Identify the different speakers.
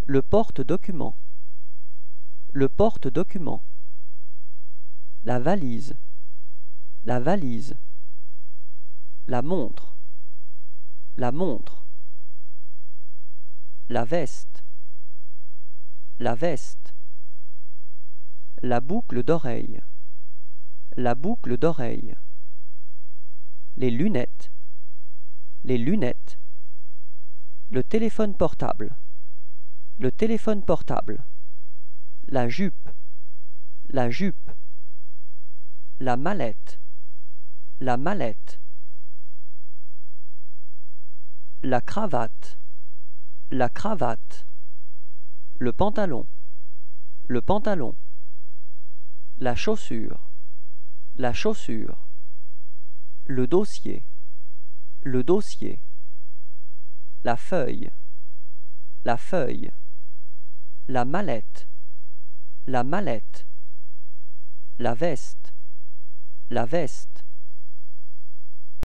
Speaker 1: Le porte-document. Le porte-document. La valise. La valise. La montre. La montre. La veste. La veste. La boucle d'oreille. La boucle d'oreille. Les lunettes. Les lunettes. Le téléphone portable. Le téléphone portable. La jupe. La jupe. La mallette. La mallette. La cravate. La cravate. Le pantalon. Le pantalon. La chaussure. La chaussure. Le dossier. Le dossier. La feuille. La feuille. La mallette. La mallette. La veste. La veste.